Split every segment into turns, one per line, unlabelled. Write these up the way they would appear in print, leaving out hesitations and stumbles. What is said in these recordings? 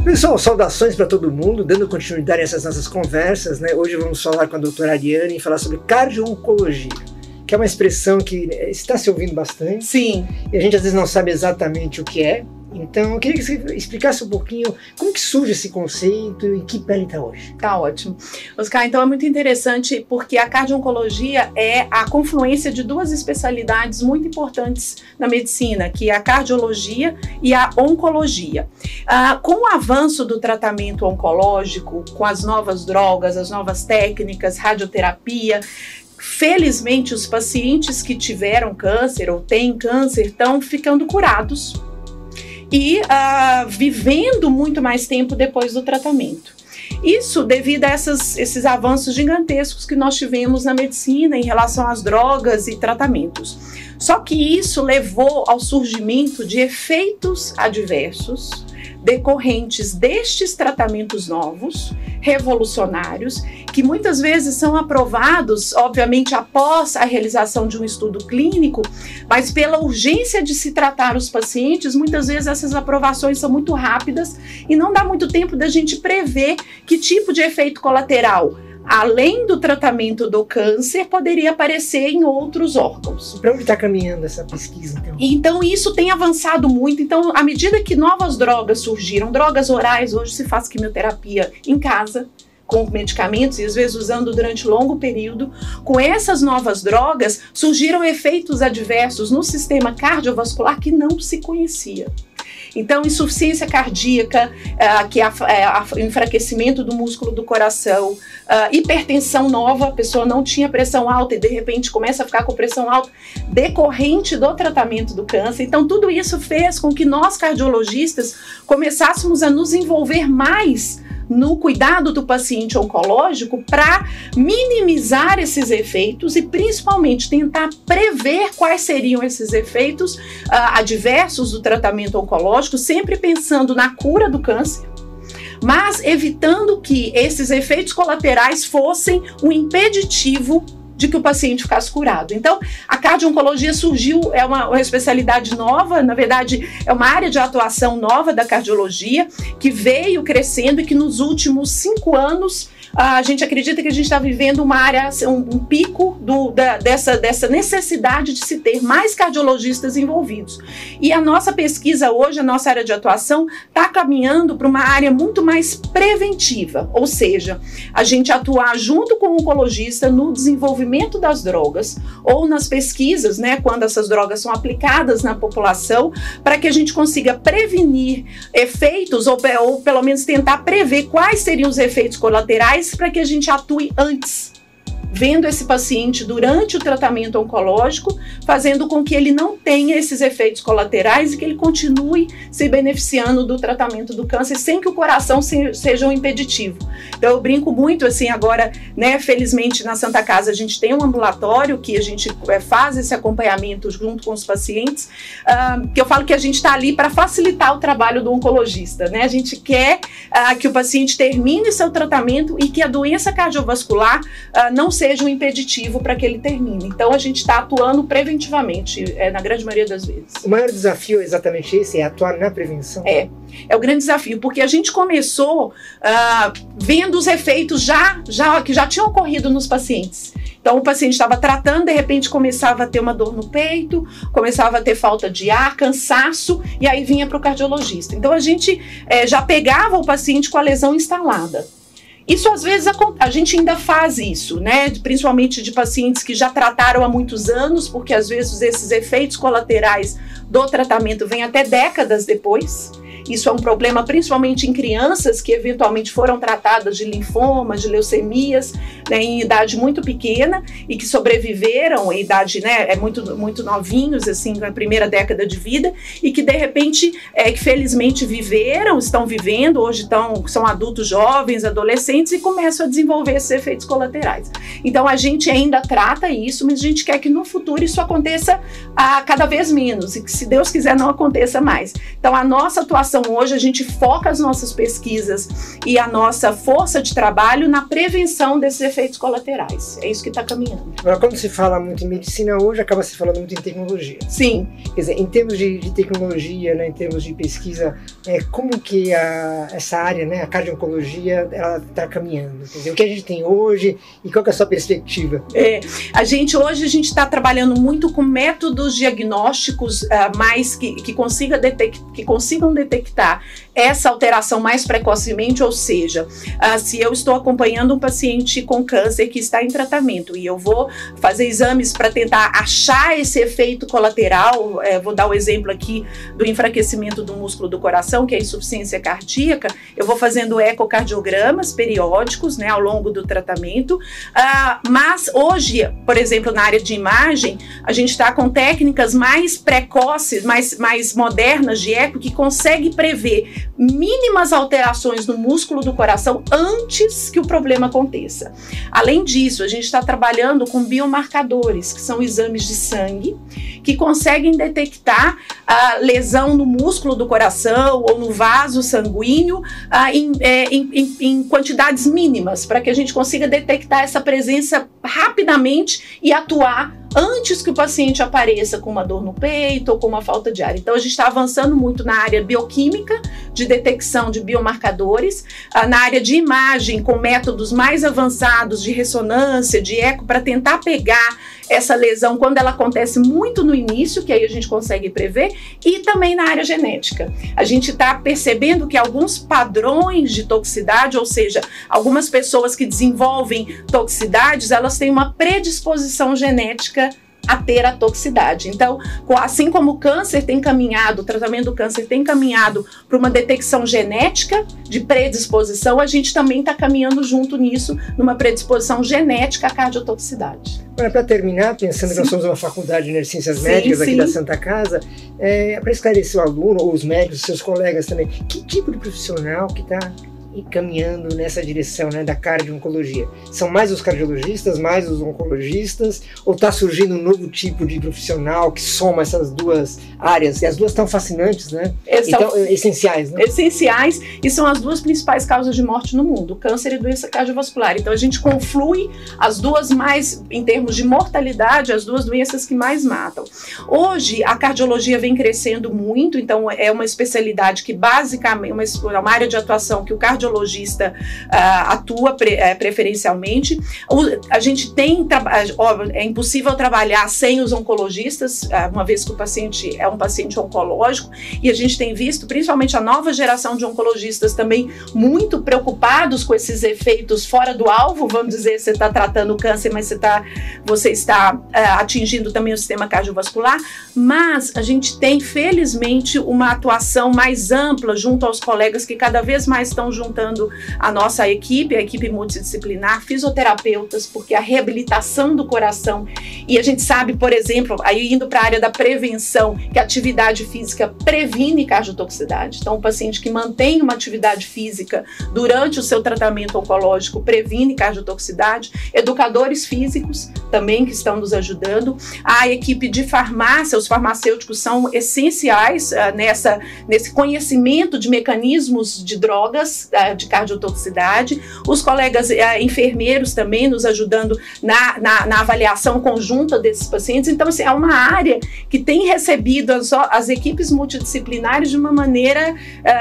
Pessoal, saudações para todo mundo, dando continuidade a essas nossas conversas, né? Hoje vamos falar com a doutora Ariane e falar sobre cardio-oncologia, que é uma expressão que está se ouvindo bastante.
Sim.
E a gente às vezes não sabe exatamente o que é. Então, eu queria que você explicasse um pouquinho como que surge esse conceito e que pele está hoje.
Tá ótimo. Oscar, então é muito interessante porque a cardio-oncologia é a confluência de duas especialidades muito importantes na medicina, que é a cardiologia e a oncologia. Com o avanço do tratamento oncológico, com as novas drogas, as novas técnicas, radioterapia, felizmente os pacientes que tiveram câncer ou têm câncer estão ficando curados e vivendo muito mais tempo depois do tratamento. Isso devido a esses avanços gigantescos que nós tivemos na medicina em relação às drogas e tratamentos. Só que isso levou ao surgimento de efeitos adversos decorrentes destes tratamentos novos, revolucionários, que muitas vezes são aprovados, obviamente, após a realização de um estudo clínico, mas pela urgência de se tratar os pacientes, muitas vezes essas aprovações são muito rápidas e não dá muito tempo da gente prever que tipo de efeito colateral, além do tratamento do câncer, poderia aparecer em outros órgãos.
Para onde está caminhando essa pesquisa, então?
Então, isso tem avançado muito. Então, à medida que novas drogas surgiram, drogas orais, hoje se faz quimioterapia em casa, com medicamentos e às vezes usando durante longo período. Com essas novas drogas, surgiram efeitos adversos no sistema cardiovascular que não se conhecia. Então, insuficiência cardíaca, que é o enfraquecimento do músculo do coração, hipertensão nova, a pessoa não tinha pressão alta e de repente começa a ficar com pressão alta decorrente do tratamento do câncer. Então, tudo isso fez com que nós, cardiologistas, começássemos a nos envolver mais no cuidado do paciente oncológico para minimizar esses efeitos e principalmente tentar prever quais seriam esses efeitos adversos do tratamento oncológico, sempre pensando na cura do câncer, mas evitando que esses efeitos colaterais fossem um impeditivo de que o paciente ficasse curado. Então, a cardio-oncologia surgiu, é uma especialidade nova, na verdade, é uma área de atuação nova da cardiologia, que veio crescendo e que nos últimos 5 anos, a gente acredita que a gente está vivendo uma área, um pico dessa necessidade de se ter mais cardiologistas envolvidos. E a nossa pesquisa hoje, a nossa área de atuação, está caminhando para uma área muito mais preventiva, ou seja, a gente atuar junto com o oncologista no desenvolvimento das drogas ou nas pesquisas, né, quando essas drogas são aplicadas na população, para que a gente consiga prevenir efeitos ou pelo menos tentar prever quais seriam os efeitos colaterais para que a gente atue antes, vendo esse paciente durante o tratamento oncológico, fazendo com que ele não tenha esses efeitos colaterais e que ele continue se beneficiando do tratamento do câncer sem que o coração seja um impeditivo. Então eu brinco muito assim agora, né, felizmente na Santa Casa a gente tem um ambulatório que a gente faz esse acompanhamento junto com os pacientes, que eu falo que a gente está ali para facilitar o trabalho do oncologista, né? A gente quer que o paciente termine seu tratamento e que a doença cardiovascular não seja um impeditivo para que ele termine. Então a gente está atuando preventivamente, na grande maioria das vezes.
O maior desafio é exatamente esse, é atuar na prevenção?
É o grande desafio, porque a gente começou vendo os efeitos que já tinham ocorrido nos pacientes. Então o paciente estava tratando, de repente começava a ter uma dor no peito, começava a ter falta de ar, cansaço, e aí vinha para o cardiologista. Então a gente já pegava o paciente com a lesão instalada. Isso às vezes a gente ainda faz isso, né? Principalmente de pacientes que já trataram há muitos anos, porque às vezes esses efeitos colaterais do tratamento vêm até décadas depois. Isso é um problema principalmente em crianças que eventualmente foram tratadas de linfomas, de leucemias, né, em idade muito pequena e que sobreviveram em idade, né, muito novinhos, assim, na primeira década de vida, e que de repente, que felizmente estão vivendo, hoje são adultos jovens, adolescentes e começam a desenvolver esses efeitos colaterais. Então a gente ainda trata isso, mas a gente quer que no futuro isso aconteça cada vez menos e que, se Deus quiser, não aconteça mais. Então a nossa atuação atuação hoje, a gente foca as nossas pesquisas e a nossa força de trabalho na prevenção desses efeitos colaterais. É isso que está caminhando.
Agora, quando se fala muito em medicina hoje, acaba se falando muito em tecnologia.
Sim.
Quer dizer, em termos de tecnologia, né, em termos de pesquisa, como que essa área, né, a cardio-oncologia, ela está caminhando? Quer dizer, o que a gente tem hoje e qual que é a sua perspectiva?
Hoje a gente está trabalhando muito com métodos diagnósticos mais que consigam detectar essa alteração mais precocemente, ou seja, se eu estou acompanhando um paciente com câncer que está em tratamento e eu vou fazer exames para tentar achar esse efeito colateral, vou dar o exemplo aqui do enfraquecimento do músculo do coração, que é a insuficiência cardíaca, eu vou fazendo ecocardiogramas periódicos, né, ao longo do tratamento, mas hoje, por exemplo, na área de imagem, a gente está com técnicas mais precoces, mais modernas de eco, que consegue prever mínimas alterações no músculo do coração antes que o problema aconteça. Além disso, a gente está trabalhando com biomarcadores, que são exames de sangue, que conseguem detectar a lesão no músculo do coração ou no vaso sanguíneo em quantidades mínimas, para que a gente consiga detectar essa presença rapidamente e atuar antes que o paciente apareça com uma dor no peito ou com uma falta de ar. Então, a gente está avançando muito na área bioquímica, de detecção de biomarcadores, na área de imagem, com métodos mais avançados de ressonância, de eco, para tentar pegar essa lesão quando ela acontece muito no início, que aí a gente consegue prever, e também na área genética. A gente está percebendo que alguns padrões de toxicidade, ou seja, algumas pessoas que desenvolvem toxicidades, elas têm uma predisposição genética a ter a toxicidade. Então, assim como o câncer tem caminhado, o tratamento do câncer tem caminhado para uma detecção genética de predisposição, a gente também está caminhando junto nisso, numa predisposição genética à cardiotoxicidade.
Para terminar, pensando que nós somos uma faculdade de ciências médicas aqui da Santa Casa, para esclarecer o aluno, ou os médicos, seus colegas também, que tipo de profissional que está caminhando nessa direção, né, da cardio-oncologia? São mais os cardiologistas, mais os oncologistas, ou está surgindo um novo tipo de profissional que soma essas duas áreas? E as duas estão fascinantes, né? Então, essenciais, né?
Essenciais, e são as duas principais causas de morte no mundo, câncer e doença cardiovascular. Então, a gente conflui as duas mais, em termos de mortalidade, as duas doenças que mais matam. Hoje, a cardiologia vem crescendo muito, então é uma especialidade que basicamente, uma área de atuação que o cardiologista atua preferencialmente. A gente tem, é impossível trabalhar sem os oncologistas, uma vez que o paciente é um paciente oncológico, e a gente tem visto, principalmente a nova geração de oncologistas também muito preocupados com esses efeitos fora do alvo, vamos dizer, você está tratando o câncer, mas você está atingindo também o sistema cardiovascular, mas a gente tem, felizmente, uma atuação mais ampla junto aos colegas que cada vez mais estão juntando a nossa equipe, a equipe multidisciplinar, fisioterapeutas, porque a reabilitação do coração, e a gente sabe, por exemplo, aí indo para a área da prevenção, que a atividade física previne cardiotoxicidade. Então, o paciente que mantém uma atividade física durante o seu tratamento oncológico previne cardiotoxicidade. Educadores físicos também que estão nos ajudando. A equipe de farmácia, os farmacêuticos são essenciais nesse conhecimento de mecanismos de drogas, de cardiotoxicidade, os colegas enfermeiros também nos ajudando na avaliação conjunta desses pacientes. Então, assim, é uma área que tem recebido as equipes multidisciplinares de uma maneira,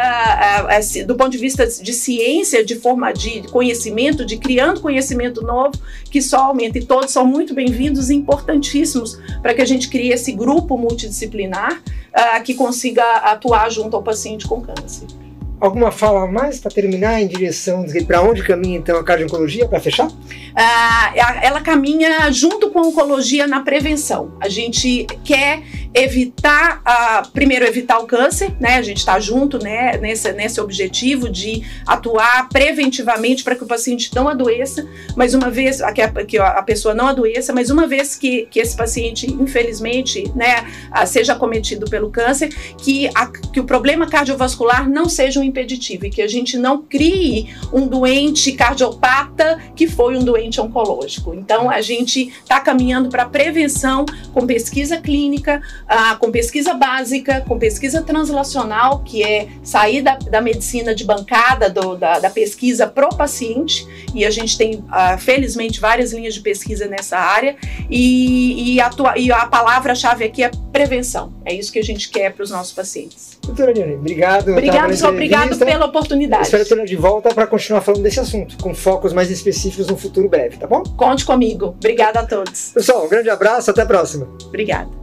do ponto de vista de ciência, de conhecimento, de criando conhecimento novo, que só aumenta, e todos são muito bem-vindos e importantíssimos para que a gente crie esse grupo multidisciplinar que consiga atuar junto ao paciente com câncer.
Alguma fala a mais para terminar em direção para onde caminha então a cardio-oncologia, para fechar?
Ela caminha junto com a oncologia na prevenção. A gente quer evitar, primeiro evitar o câncer, né? A gente está junto, né, nesse objetivo de atuar preventivamente para que o paciente não adoeça, mas uma vez que a pessoa não adoeça, mas uma vez que esse paciente, infelizmente, né, seja acometido pelo câncer, que o problema cardiovascular não seja um impeditivo e que a gente não crie um doente cardiopata que foi um doente oncológico. Então, a gente está caminhando para prevenção com pesquisa clínica, com pesquisa básica, com pesquisa translacional, que é sair da medicina de bancada, da pesquisa pro paciente, e a gente tem, felizmente, várias linhas de pesquisa nessa área, e a palavra-chave aqui é prevenção. É isso que a gente quer para os nossos pacientes.
Doutora Ariane, obrigado.
Obrigado pela oportunidade.
Espero ter de volta para continuar falando desse assunto, com focos mais específicos no futuro breve, tá bom?
Conte comigo. Obrigada a todos.
Pessoal, um grande abraço, até a próxima.
Obrigada.